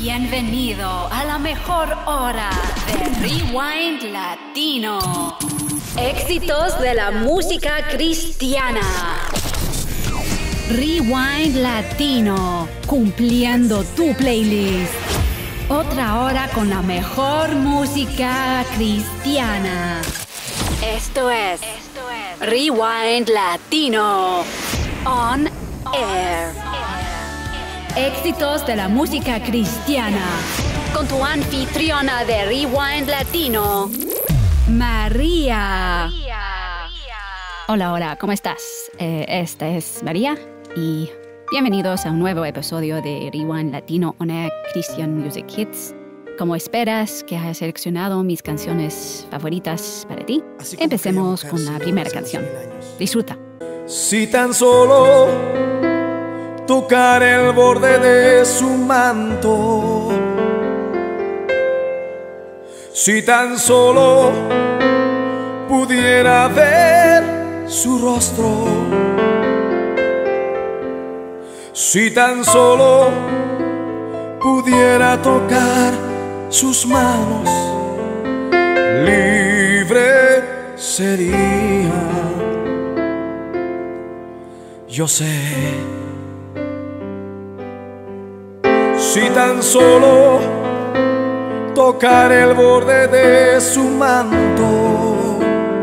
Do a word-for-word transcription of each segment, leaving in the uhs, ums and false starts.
Bienvenido a la mejor hora de Rewind Latino. Éxitos de la música cristiana. Rewind Latino, cumpliendo tu playlist. Otra hora con la mejor música cristiana. Esto es, Esto es Rewind Latino On Air. Éxitos de la música cristiana. Con tu anfitriona de Rewind Latino, María. Hola, hola, ¿cómo estás? Eh, esta es María y bienvenidos a un nuevo episodio de Rewind Latino On Air Christian Music Hits. Como esperas que haya seleccionado mis canciones favoritas para ti, empecemos con la primera canción. Disfruta. Si tan solo tocar el borde de su manto, si tan solo pudiera ver su rostro, si tan solo pudiera tocar sus manos, libre sería. Yo sé. Si tan solo tocar el borde de su manto,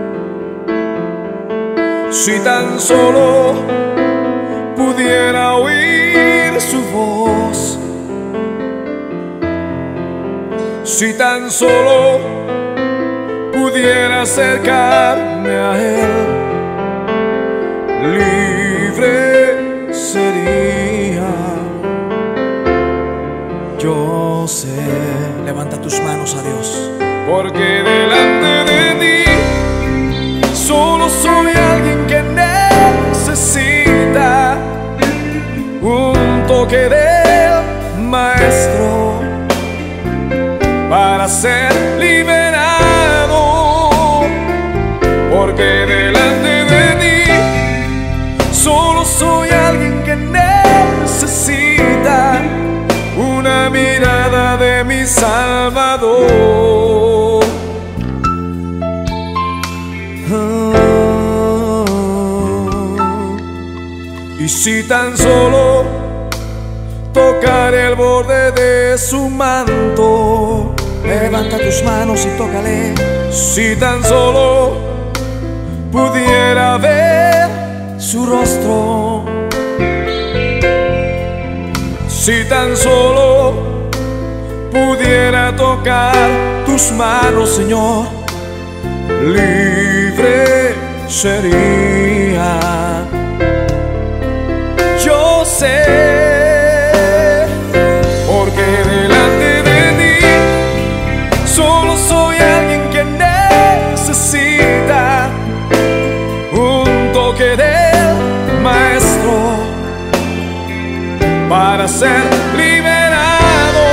si tan solo pudiera oír su voz, si tan solo pudiera acercarme a él, libre sería. Yo sé. Levanta tus manos a Dios. Porque delante de ti solo soy alguien que necesita un toque del Maestro para ser liberado. Porque delante de ti solo soy alguien que necesita una mirada de mi Salvador. Oh. Y si tan solo tocar el borde de su manto, levanta tus manos y tócale. Si tan solo pudiera ver su rostro, si tan solo pudiera tocar tus manos, Señor, libre sería. Yo sé, porque delante de ti solo soy alguien que necesita un toque del Maestro para ser liberado.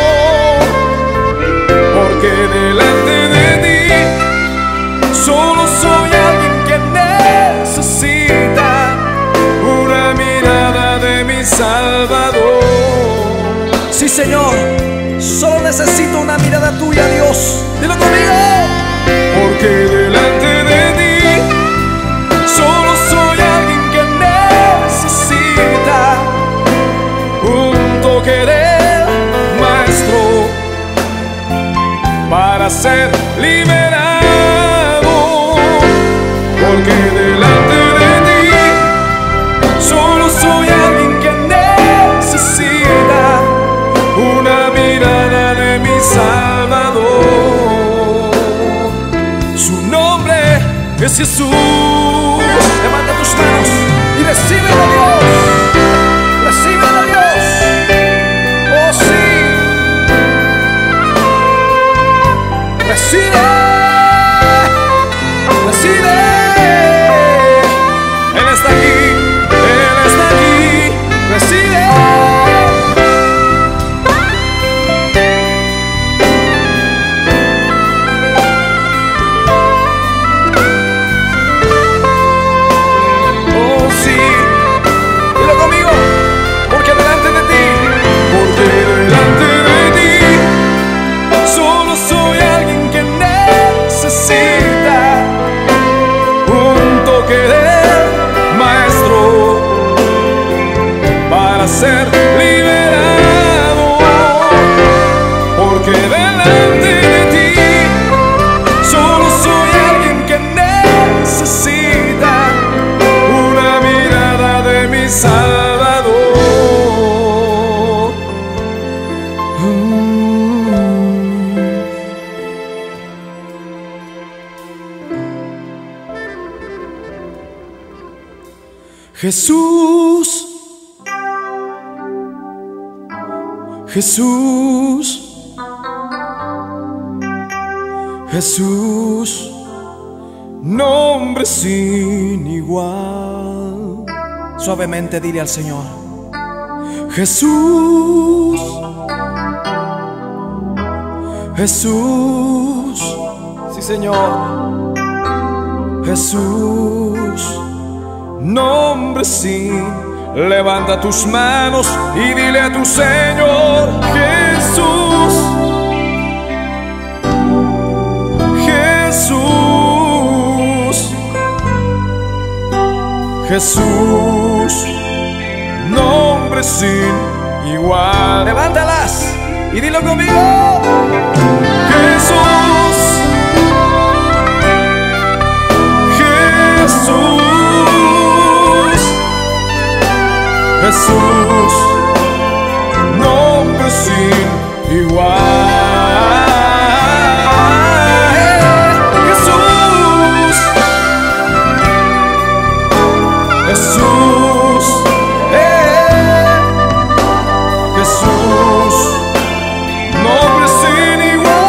Porque delante de ti solo soy alguien que necesita una mirada de mi Salvador. Sí, Señor, solo necesito una mirada tuya, Dios. Dilo conmigo. Porque delante de ti solo soy alguien que necesita un toque del Maestro para ser liberado. Porque delante de ti solo soy alguien que necesita una mirada de mi Salvador. Su nombre es Jesús. Levanta tus manos y recibe a Dios. Recibe a Dios. Oh, sí. Recibe. Recibe. Él está aquí. Él está aquí. Recibe. Jesús, Jesús, Jesús, nombre sin igual. Suavemente dile al Señor: Jesús, Jesús, sí Señor, Jesús, nombre sin. Levanta tus manos y dile a tu Señor: Jesús, Jesús, Jesús, nombre sin igual. Levántalas y dilo conmigo: Jesús, Jesús, Jesús, nombre sin igual. Jesús, Jesús, eh, Jesús, nombre sin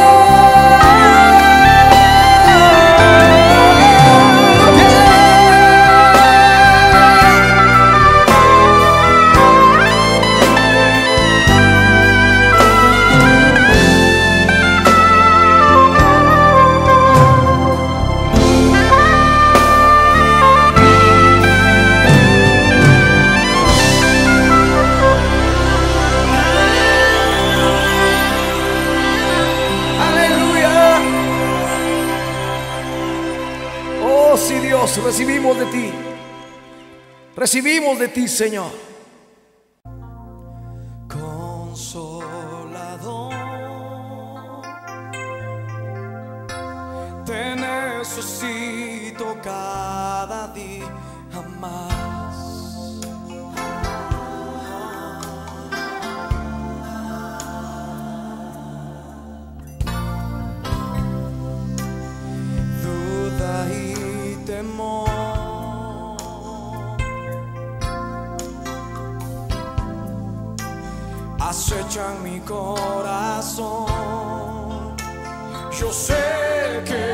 recibimos de ti, recibimos de ti, Señor. Consolador, te necesito cada día más. Duda y temor acechan mi corazón. Yo sé que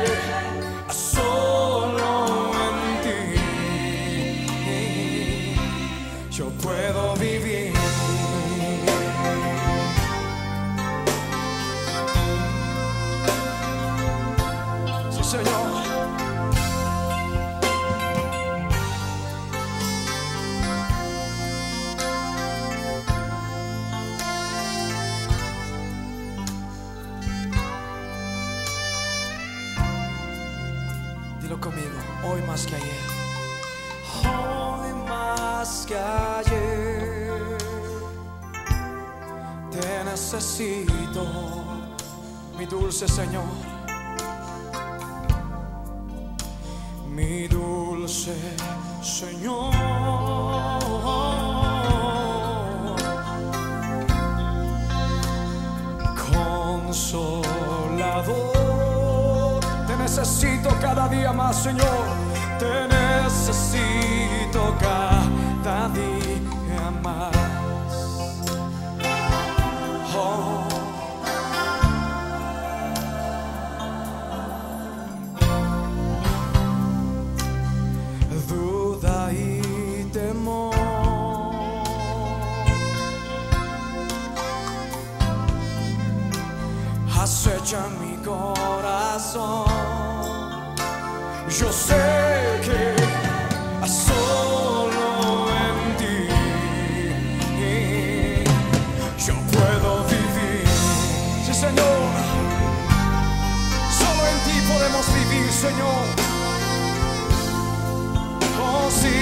solo en ti yo puedo vivir. Sí, Señor. Dilo conmigo: hoy más que ayer, hoy más que ayer, te necesito, mi dulce Señor, mi dulce Señor. Consolador, te necesito cada día más, Señor. Te necesito cada día más. Oh. Duda y temor acechan mi corazón. Yo sé que solo en ti yo puedo vivir. Sí, Señor, solo en ti podemos vivir, Señor. Oh, sí.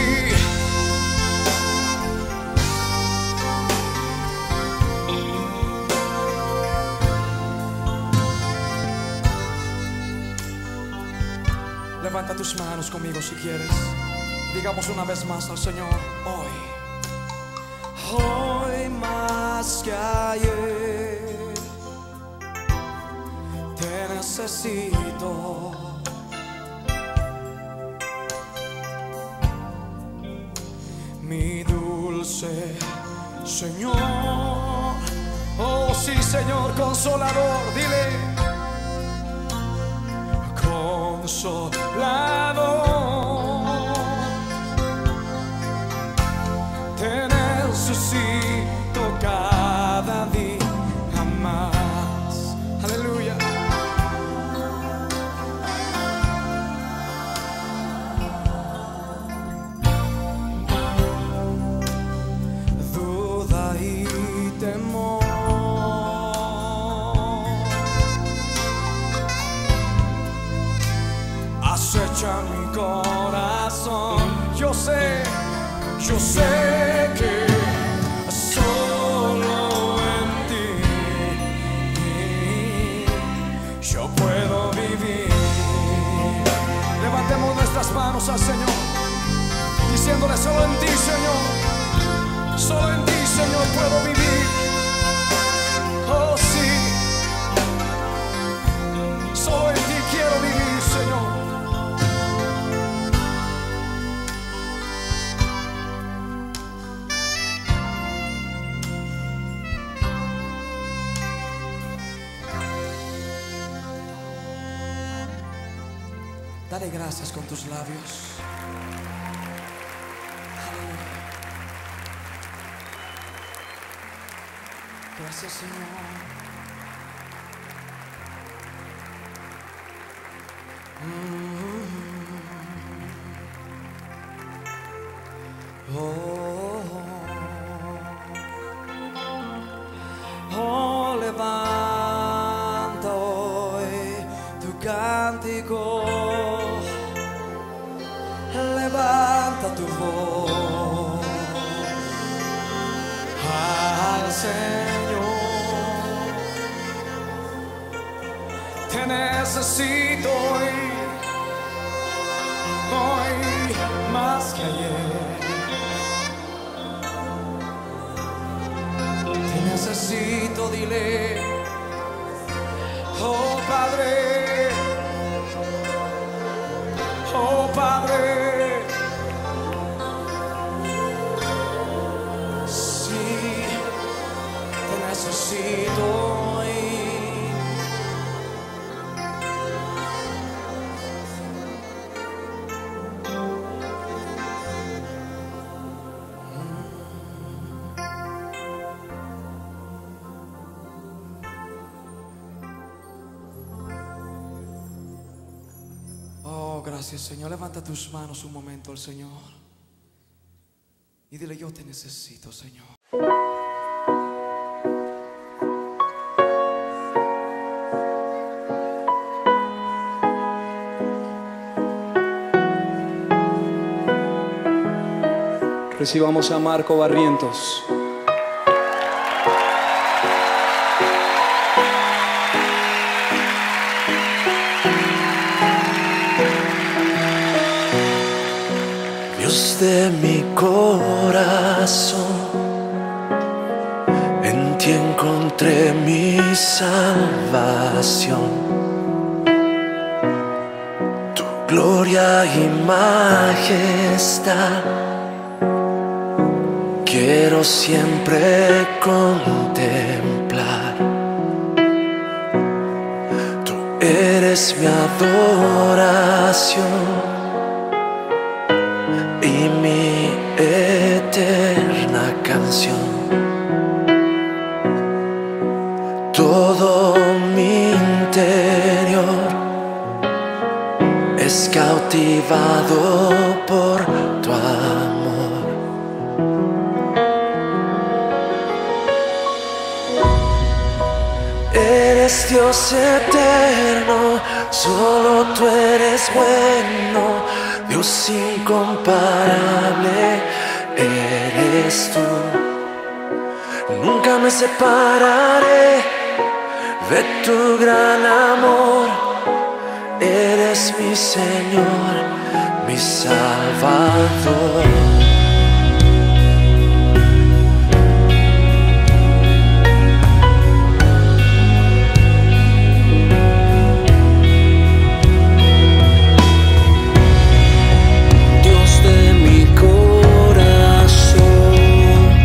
Levanta tus manos conmigo si quieres. Digamos una vez más al Señor: hoy, hoy más que ayer, te necesito. sé, Señor. Oh sí, Señor, consolador, dile. Consolador, te necesito cada día más. Aleluya. Duda y temor acecha mi corazón. Yo sé, yo sé que solo en ti yo puedo vivir. Levantemos nuestras manos al Señor, diciéndole: solo en ti, Señor, solo en ti, Señor, puedo vivir. Oh sí, solo en ti quiero vivir, Señor. Dale gracias con tus labios. Aleluya. Gracias, Señor. Mm-hmm. Oh, oh, oh, levanta hoy tu cántico. Levanta tu voz al Señor. Te necesito hoy, hoy más que ayer. Te necesito, dile. Oh Padre, oh Padre, sí, te necesito hoy. Oh, gracias, Señor. Levanta tus manos un momento al Señor y dile: yo te necesito, Señor. Recibamos a Marco Barrientos. Dios de mi corazón, en ti encontré mi salvación. Tu gloria y majestad quiero siempre contemplar. Tú eres mi adoración y mi eterna canción. Todo mi interior es cautivado por tu amor. Eres Dios eterno, solo tú eres bueno. Dios incomparable eres tú. Nunca me separaré de tu gran amor. Eres mi Señor, mi Salvador. Dios de mi corazón,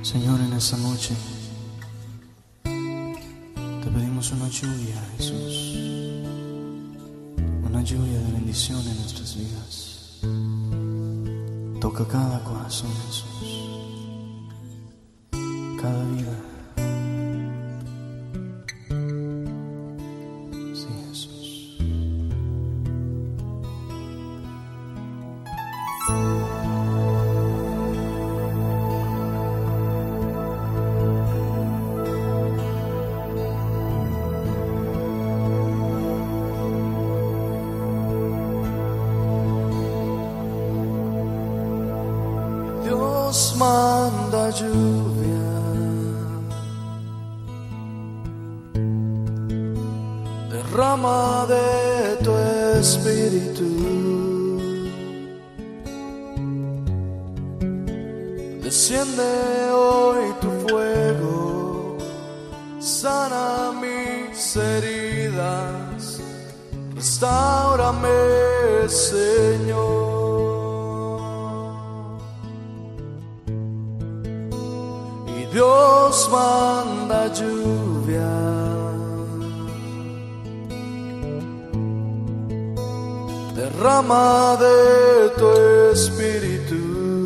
Señor, en esta noche te pedimos una lluvia, Jesús, una lluvia de bendición en nuestras vidas. Toca cada corazón, Jesús, cada vida. Sí, Jesús. Dios manda lluvia, derrama de tu espíritu, desciende hoy tu fuego, sana mis heridas, restáurame, Señor. Dios manda lluvia, derrama de tu espíritu,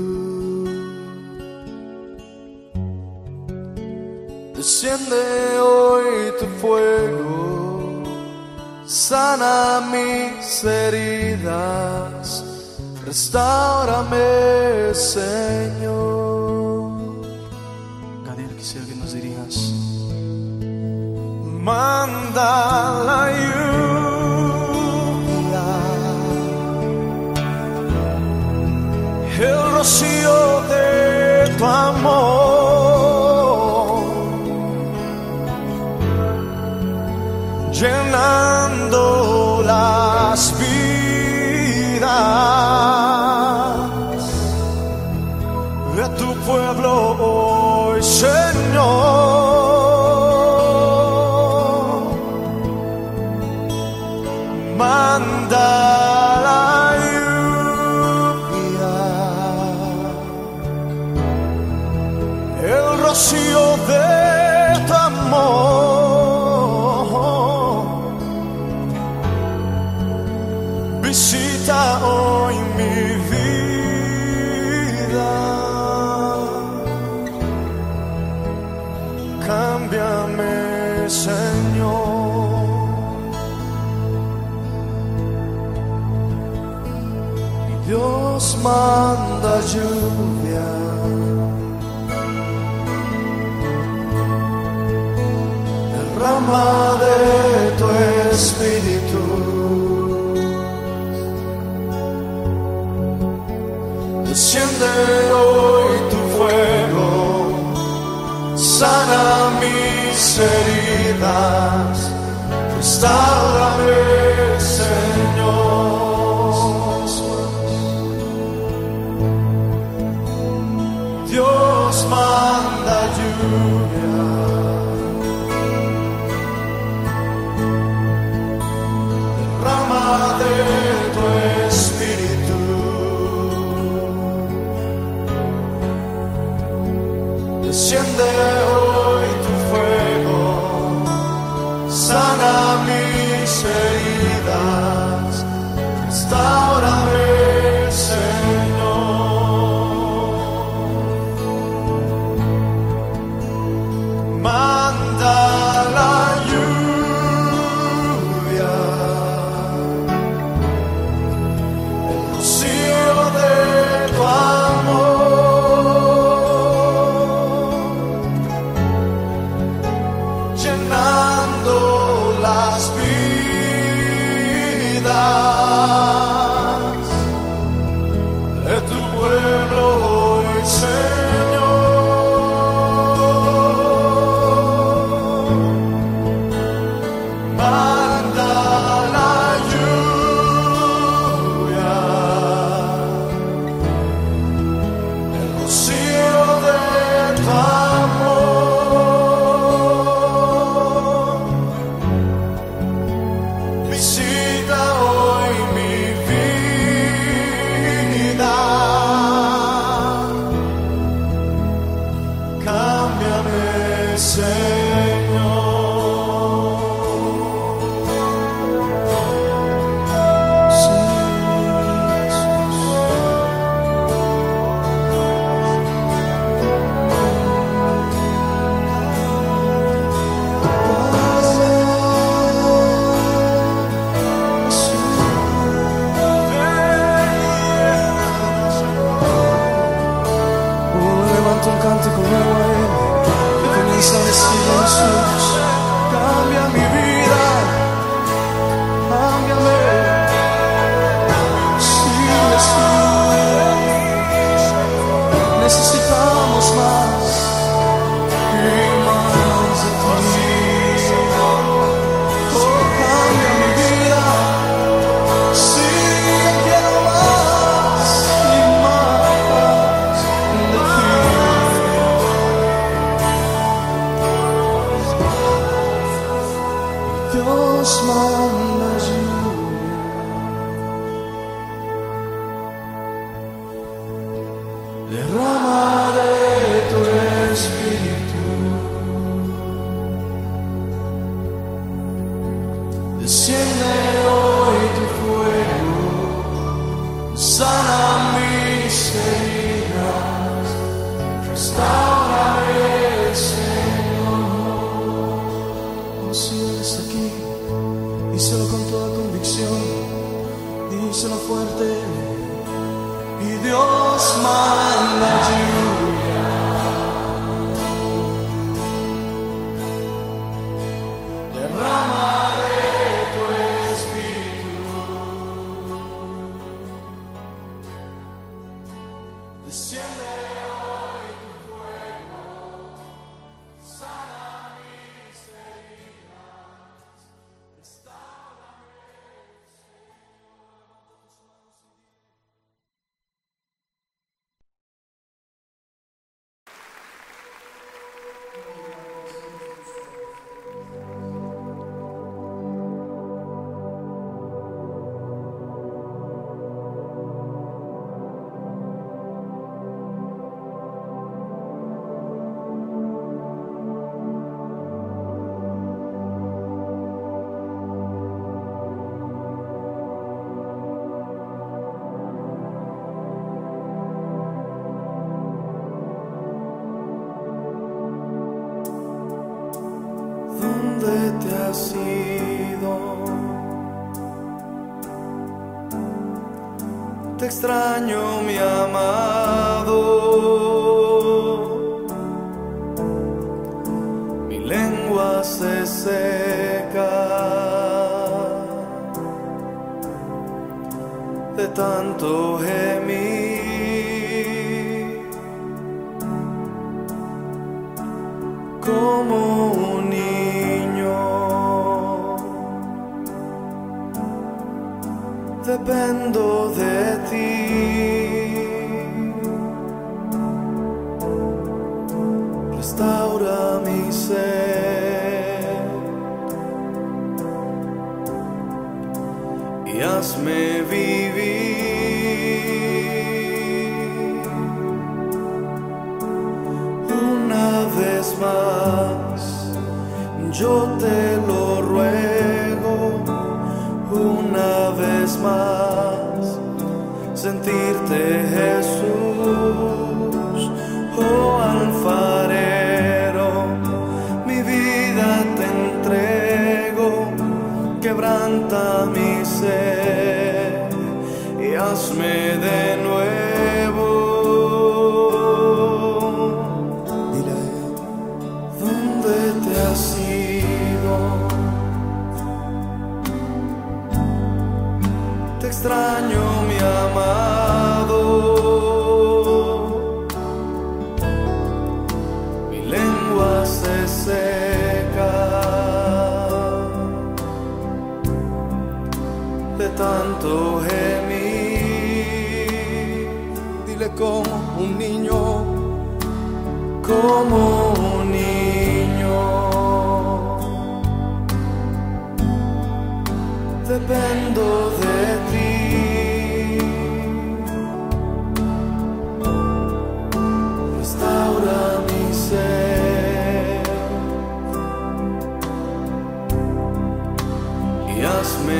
desciende hoy tu fuego, sana mis heridas, restáurame, Señor. Quisiera que nos dirías: manda la lluvia, el rocío de tu amor, llenando las vidas de tu pueblo hoy, Señor. Manda la lluvia, el rocío de tu amor, visita hoy mi vida, cámbiame, Señor. Y Dios manda lluvia, derrama de tu espíritu, desciende hoy tu fuego, sana mis heridas, restáurame, Señor. Dios manda lluvia, derrama de tu espíritu, desciende hoy tu fuego, sana mis heridas, restáurame, Señor. Manda la lluvia, el rocío de tu amor, llenando las vidas derramaré tu espíritu. Desciende hoy tu fuego, sana mis heridas, restaurame, Señor. Oh, si eres aquí, díselo con toda convicción, díselo fuerte, y Dios manda lluvia. Derramaré tu espíritu. Desciende hoy tu fuego, sana mis heridas, restáurame, ¿dónde te has ido? Te extraño, mi amado. Mi lengua se seca de tanto gemir, como un niño dependo de ti. Restaura mi ser y hazme vivir una vez más. Yo te lo ruego, una vez más, sentirte, Jesús, oh alfarero, mi vida te entrego, quebranta mi ser y hazme de nuevo. Dile a él, ¿dónde te has ido? Te extraño, mi amado. Mi lengua se seca de tanto gemir. Dile como un niño, como un niño. Dependo de ti. Restaura mi ser y hazme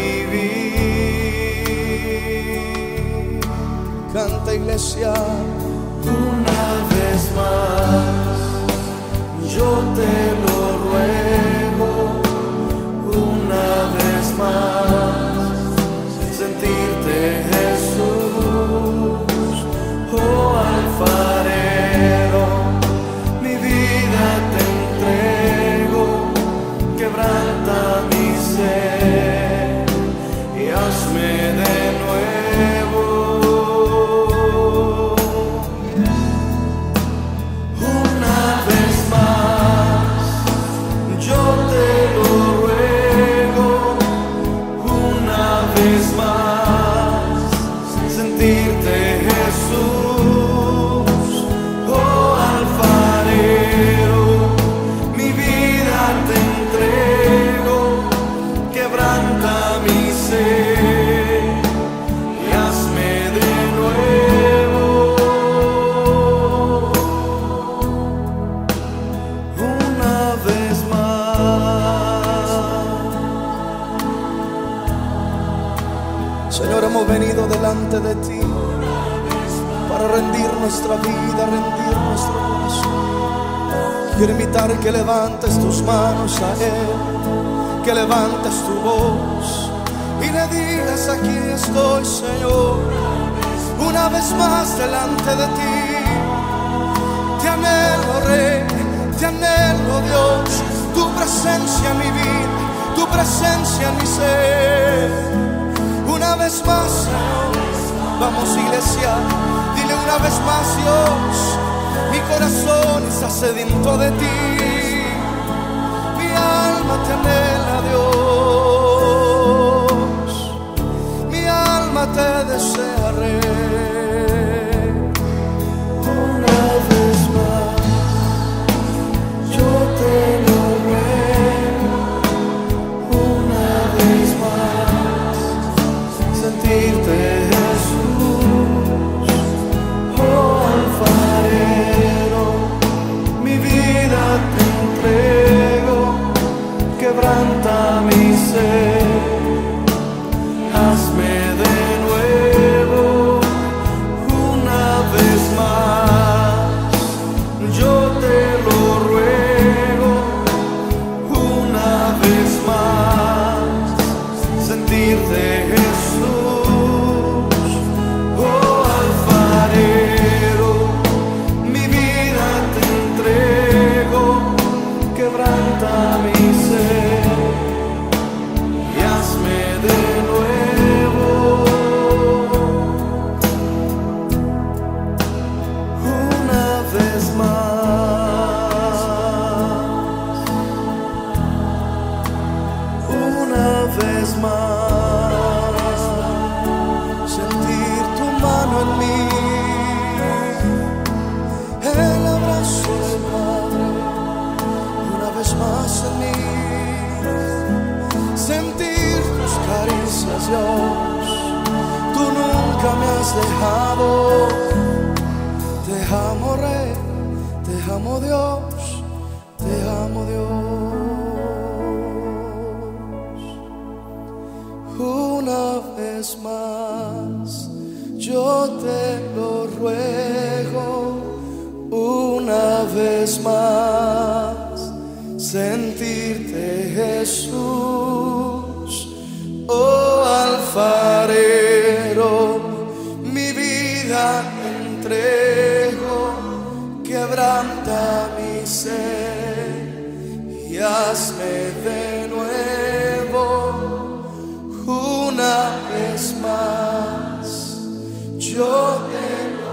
vivir. Canta, iglesia, una vez más. Yo te lo ruego, una vez más, sentirte, Jesús, oh alfarero, mi vida te entrego, quebranta mi ser y hazme de nuevo. Una vez más, yo te lo ruego, una vez más, sentirte, Jesús, oh alfarero, mi vida te entrego, quebranta mi ser hemos venido delante de ti para rendir nuestra vida, rendir nuestro corazón. Quiero invitar que levantes tus manos a Él, que levantes tu voz y le digas: aquí estoy, Señor, una vez más delante de ti. Te anhelo, Rey, te anhelo, Dios, tu presencia en mi vida, tu presencia en mi ser. Una vez más, Señor, vamos, iglesia, dile una vez más: Dios, mi corazón está sediento de ti, mi alma te anhela, Dios, mi alma te desea, Rey. Una vez más yo te lo ruego, una vez más sentirte, Jesús, oh alfarero, mi vida te entrego, quebranta mi ser, hazme de nuevo una vez más, yo te lo ruego, una vez más sentirte, Jesús, oh alfarero, mi vida te entrego, quebranta mi ser y hazme de nuevo una vez más, una vez más, sentir tu mano en mí, el abrazo del Padre, una vez más en mí, sentir tus caricias, Dios, tú nunca me has dejado. Te amo, Rey, te amo, Dios, te amo, Dios. Una vez más yo te lo ruego, una vez más sentirte, Jesús, oh alfarero, mi vida entrego, quebranta mi ser y hazme de nuevo una vez más, yo te lo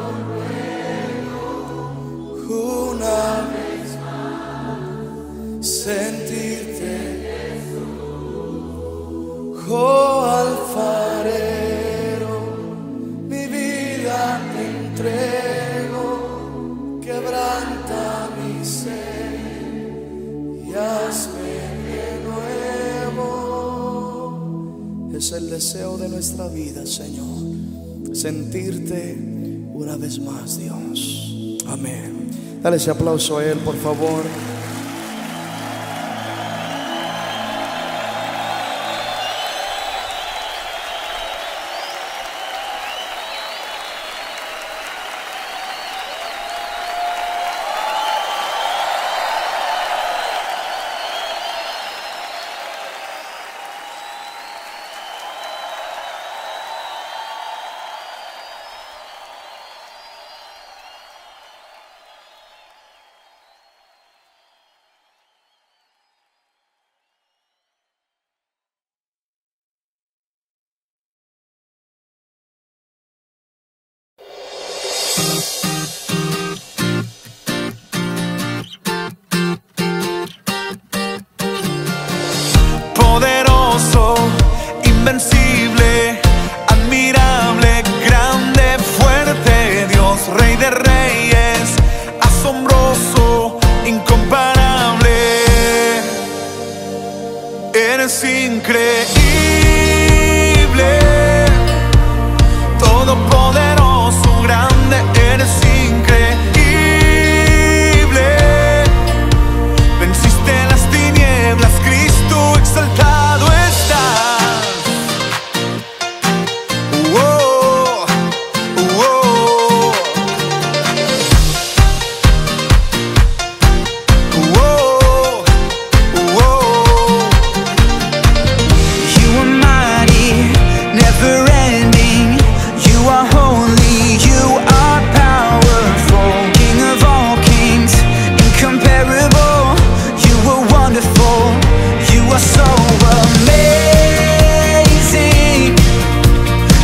ruego, una vez más sentirte, oh alfarero, mi vida te entrego, quebranta mi ser y hazme de nuevo. Es el deseo de nuestra vida, Señor, sentirte una vez más, Dios. Amén. Dale ese aplauso a Él, por favor.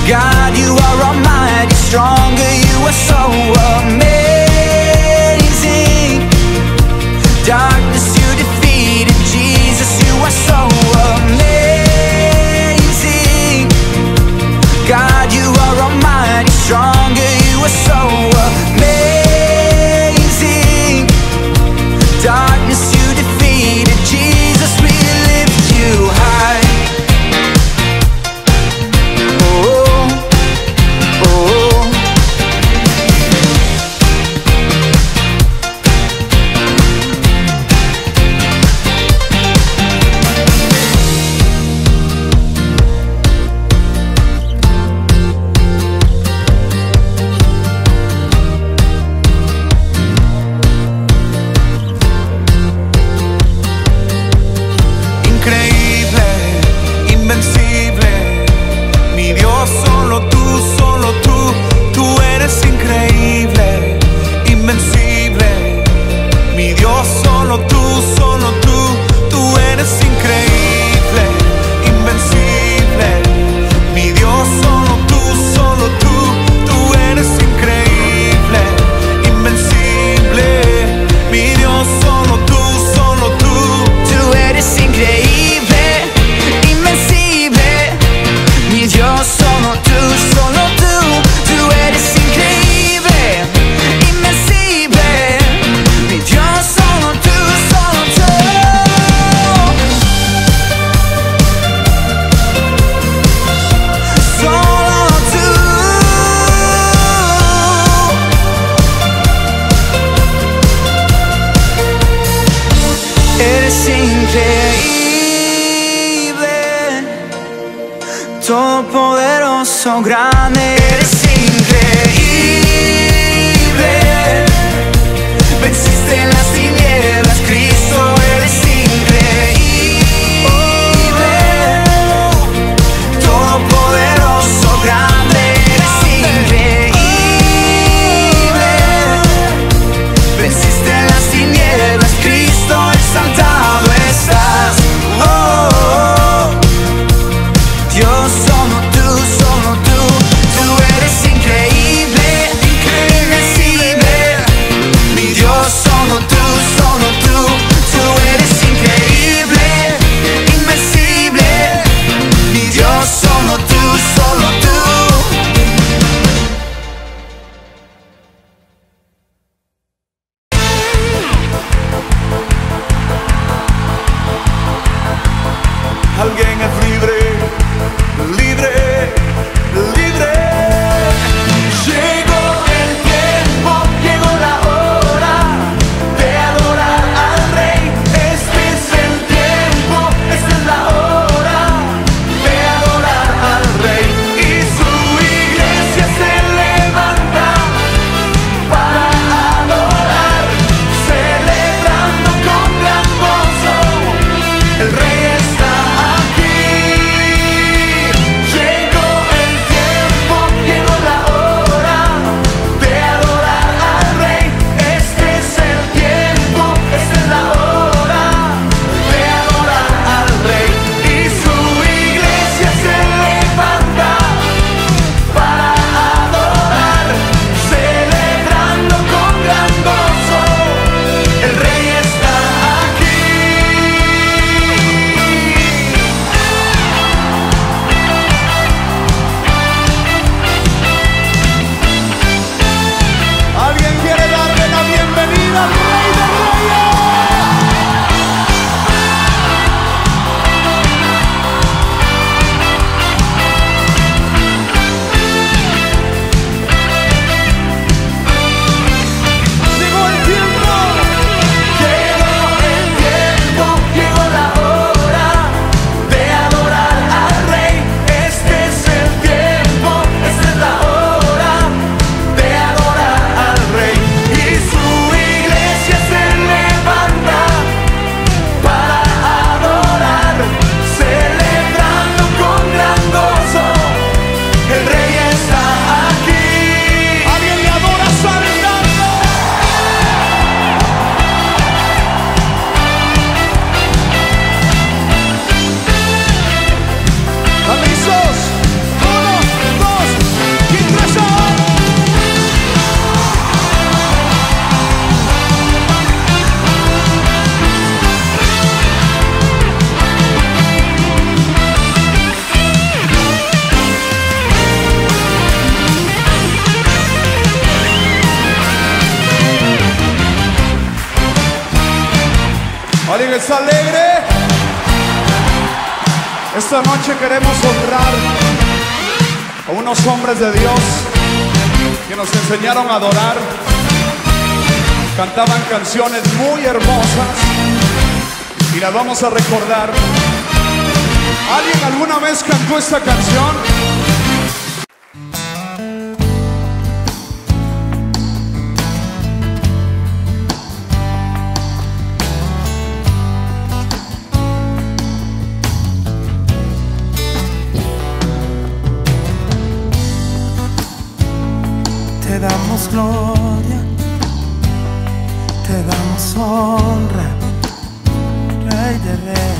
God, you are almighty, stronger, you are so amazing. Darkness you defeated, Jesus, you are so amazing. God, you are almighty, stronger, you are so amazing. Darkness you defeated, Jesus, we lift you high. Todopoderoso, grande, eres increíble. Venciste en las tinieblas, Cristo, eres increíble. Todopoderoso, grande, eres increíble. Venciste en las tinieblas, Cristo, exaltado estás. Oh, oh, oh. Dios, solo tú, solo tú, tú ¿Alguien está alegre? Esta noche queremos honrar a unos hombres de Dios que nos enseñaron a adorar. Cantaban canciones muy hermosas y las vamos a recordar. ¿Alguien alguna vez cantó esta canción? Te damos gloria, te damos honra, Rey de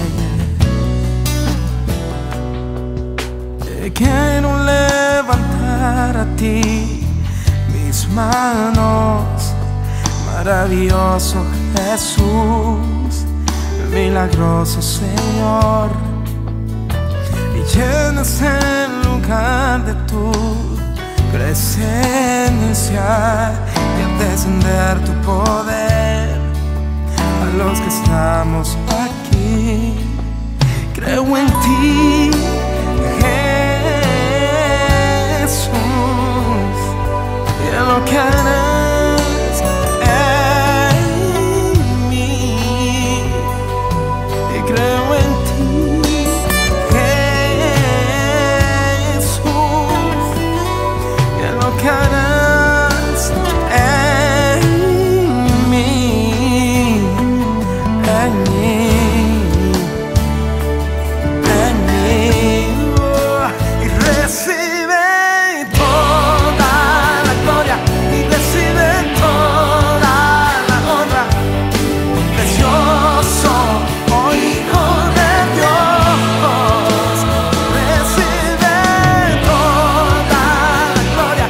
Reyes. Te quiero levantar a ti mis manos, maravilloso Jesús, milagroso Señor, y llenas el lugar de tu presencia y al descender tu poder a los que estamos aquí. Creo en ti, Jesús, y en lo que harás en mí. Y creo en ti, que harás en mí, en mí, en mí, oh, y recibe toda la gloria y recibe toda la honra, precioso Hijo de Dios, recibe toda la gloria.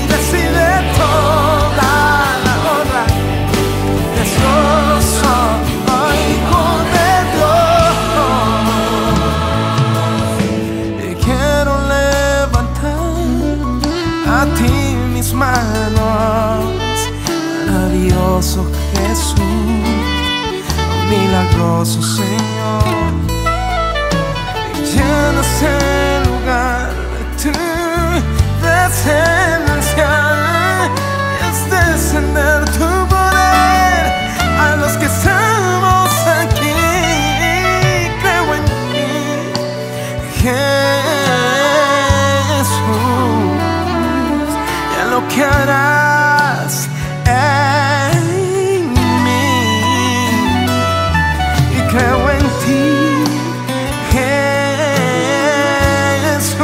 Manos, maravilloso Jesús, milagroso Señor, y llenas el lugar de tu presencia y es descender tu poder a los que estamos aquí. Creo en ti, Jesús, y en lo que harás en mí, y creo en ti, Jesús,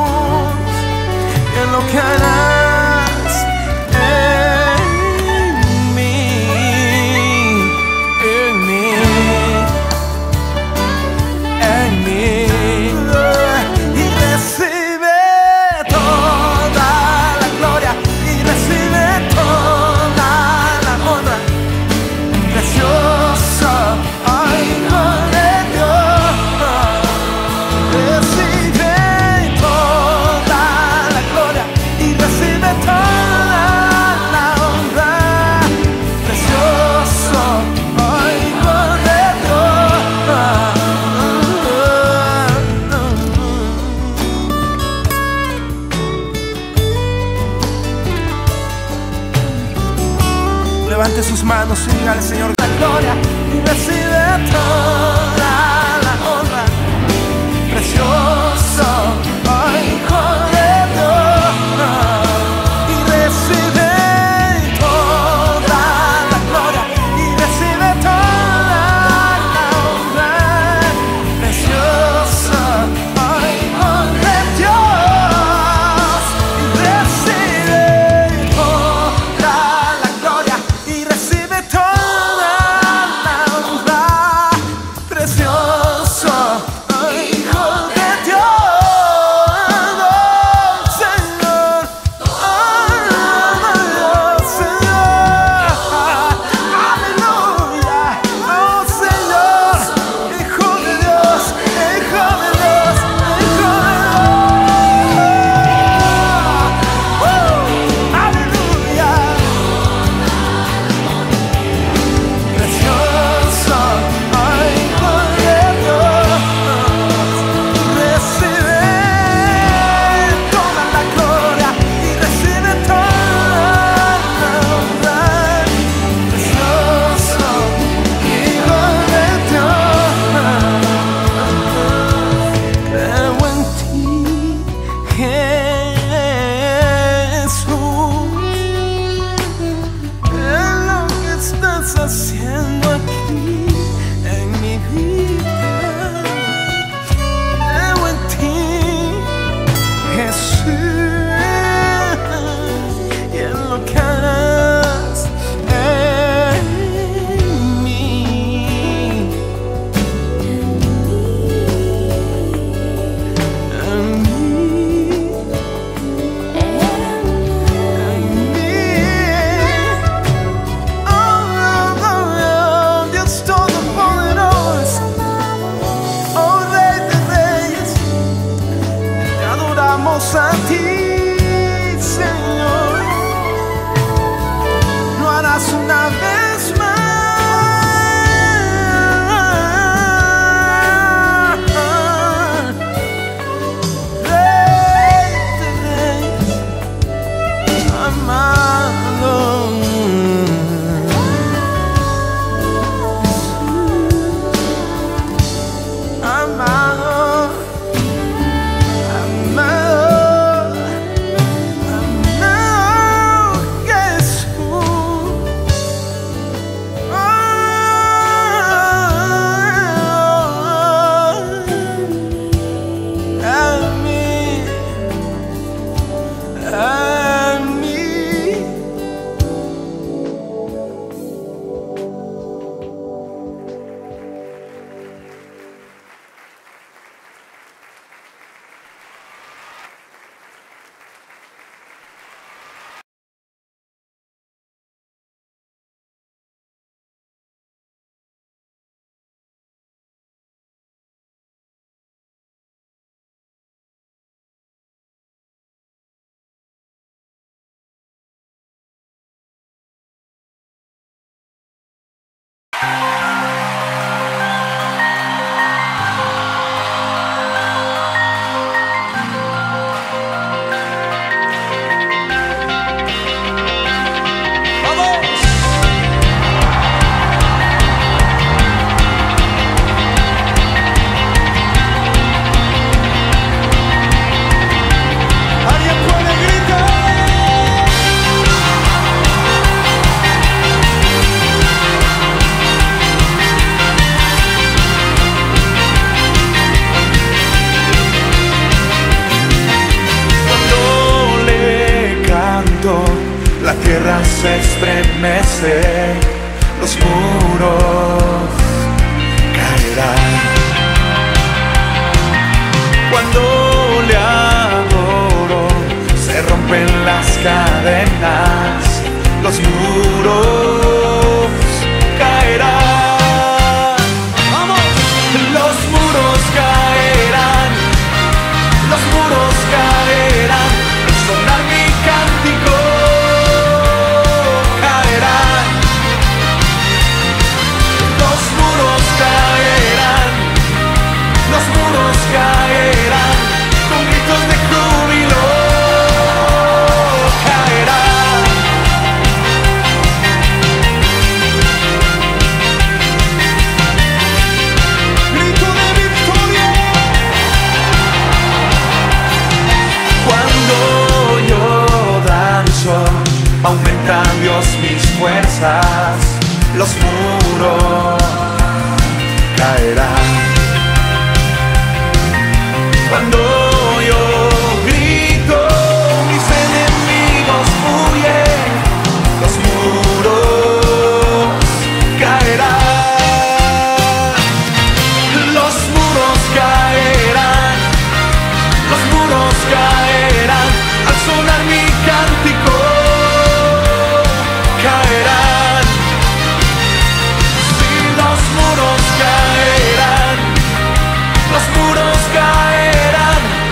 y en lo que harás en mí, en mí, en mí, y recibe toda la gloria y recibe toda la honra, precioso Hijo de Dios, recibe toda la gloria y recibe toda la honra, precioso Hijo de Dios. Levante sus manos y diga al Señor la gloria y recibe toda la honra, precioso Hijo de Dios, y recibe toda la gloria y recibe toda la honra, precioso Hijo de Dios, y recibe toda la gloria y recibe toda la honra, precioso haciendo aquí en mi vida? Creo en ti, Jesús, y en lo que harás en mí. En mí. En mí. Oh, oh, oh, Dios Todopoderoso, oh Rey de Reyes, te adoramos a ti, Señor. Lo harás una vez más. Rey de Reyes, amado. Amado, amado, amado Jesús. Oh, a mí, a mí. ¿Alguien puede gritar? Cuando le canto, la tierra se estremece, los muros caerán. Cuando le adoro, se rompen las cadenas, los muros caerán. ¡Vamos! Los muros caerán, los muros caerán, al sonar mi cántico caerán. Los muros caerán, los muros caerán, con gritos de júbilo caerán. Grito de victoria. Cuando yo danzo, aumenta Dios mis fuerzas, los muros caerán. Cuando yo grito, mis enemigos huyen, los muros caerán. Los muros caerán, los muros caerán, al sonar mi cántico caerán. Si los muros caerán, los muros caerán,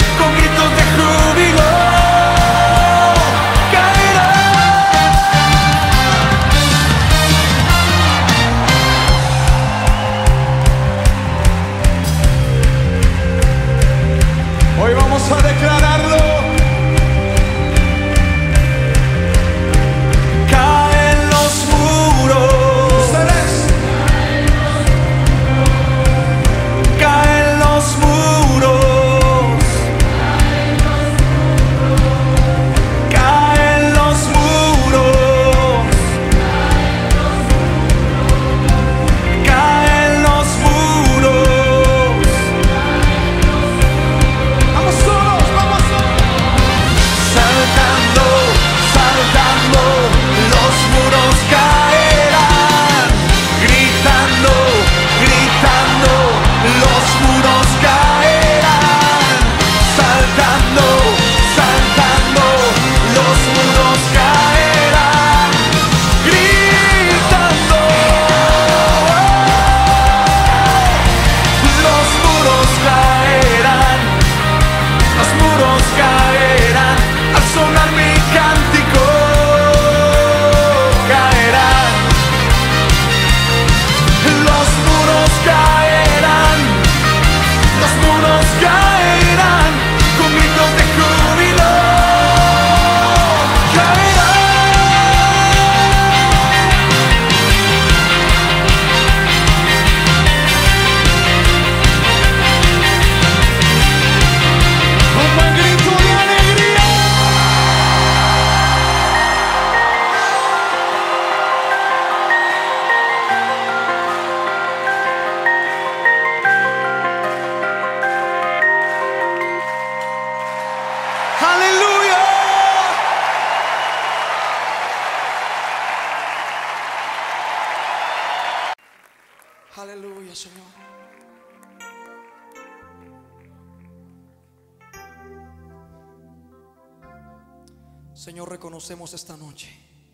Señor, reconocemos esta noche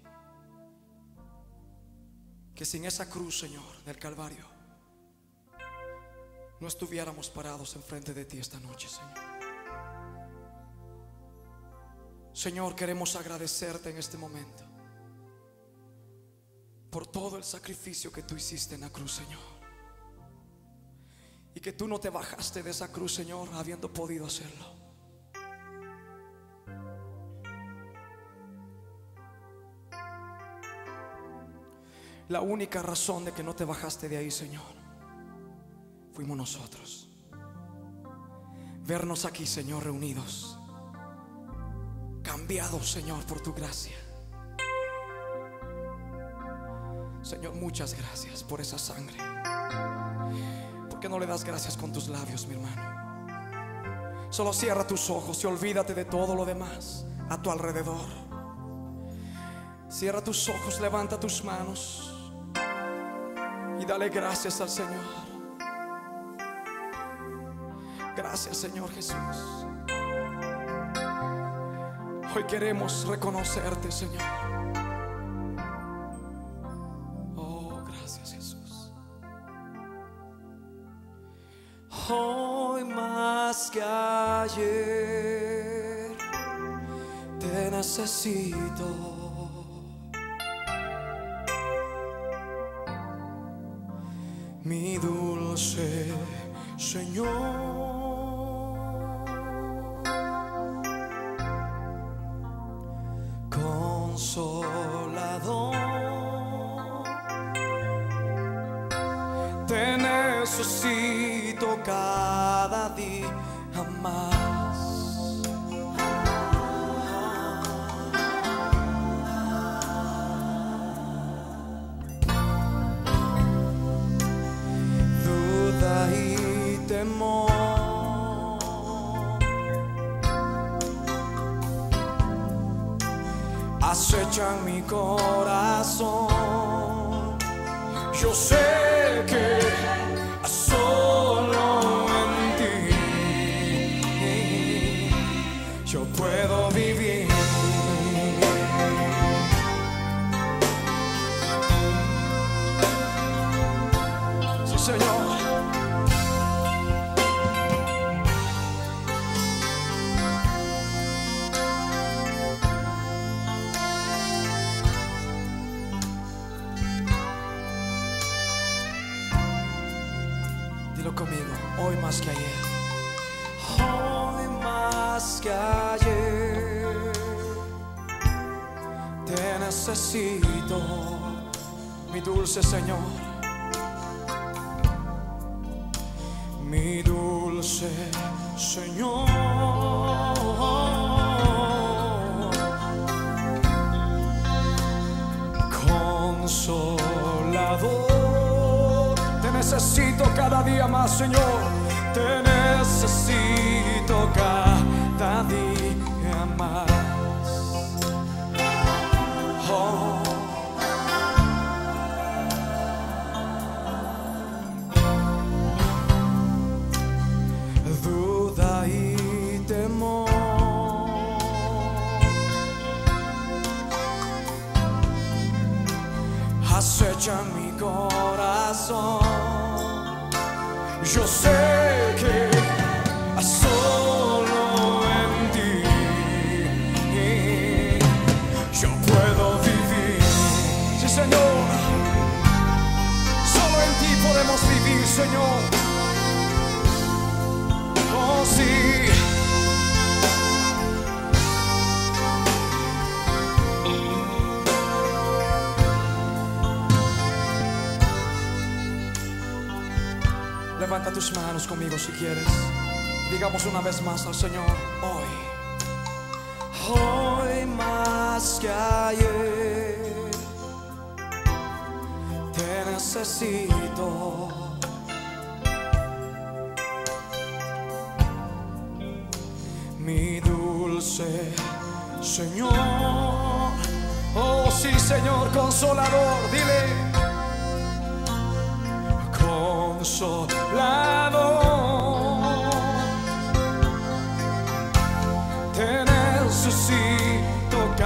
que sin esa cruz, Señor, del Calvario, no estuviéramos parados enfrente de ti esta noche, Señor. Señor, queremos agradecerte en este momento por todo el sacrificio que tú hiciste en la cruz, Señor, y que tú no te bajaste de esa cruz, Señor, habiendo podido hacerlo. La única razón de que no te bajaste de ahí, Señor, fuimos nosotros. Vernos aquí, Señor, reunidos, cambiados, Señor, por tu gracia. Señor, muchas gracias por esa sangre. ¿Por qué no le das gracias con tus labios, mi hermano? Solo cierra tus ojos y olvídate de todo lo demás a tu alrededor. Cierra tus ojos, levanta tus manos y dale gracias al Señor. Gracias, Señor Jesús. Hoy queremos reconocerte, Señor. Oh, gracias, Jesús. Hoy más que ayer te necesito. Mi dulce Señor. Consolador, te necesito cada día más. Duda y temor acechan mi corazón. Yo sé que solo en ti yo puedo vivir. Sí, Señor. Dilo conmigo, hoy más que ayer. Hoy más que ayer te necesito, mi dulce Señor. Mi dulce Señor. Consolador, te necesito cada día más, Señor. Te necesito cada día más. Oh. Duda y temor acechan mi corazón. Yo sé que solo en ti yo puedo vivir. Sí, Señor, solo en ti podemos vivir, Señor. Oh, sí. Levanta tus manos conmigo si quieres. Digamos una vez más al Señor: hoy, hoy más que ayer te necesito. Mi dulce Señor. Oh sí, Señor, consolador, dile. Consolador, te necesito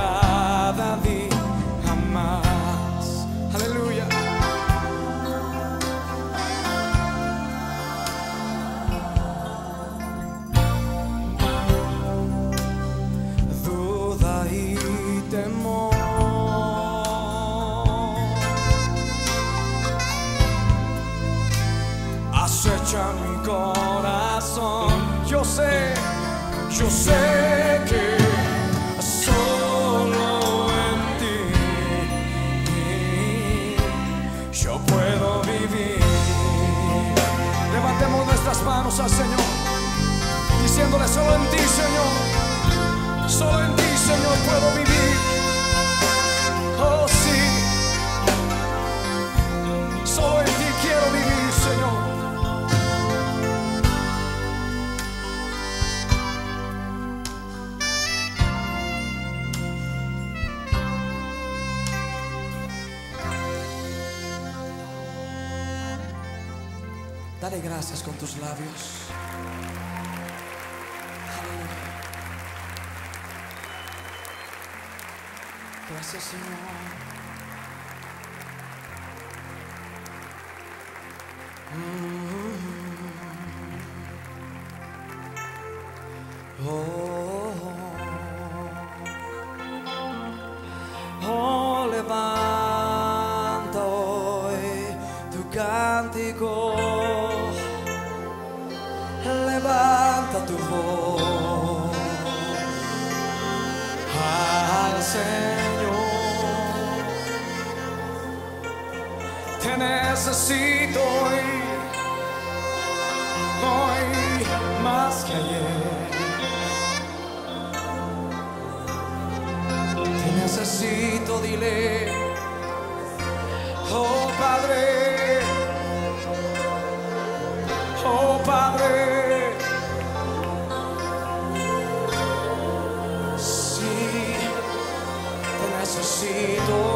yo sé que solo en ti yo puedo vivir. Levantemos nuestras manos al Señor, diciéndole: solo en ti, Señor, solo en ti, Señor, puedo vivir. Oh sí, solo en ti quiero vivir, Señor. Dale gracias con tus labios. Aleluya. Gracias, Señor. Mm-hmm. Oh, oh, levanta hoy tu cántico. Levanta tu voz al Señor. Te necesito hoy, hoy más que ayer. Te necesito, dile: oh Padre, oh Padre. Necesito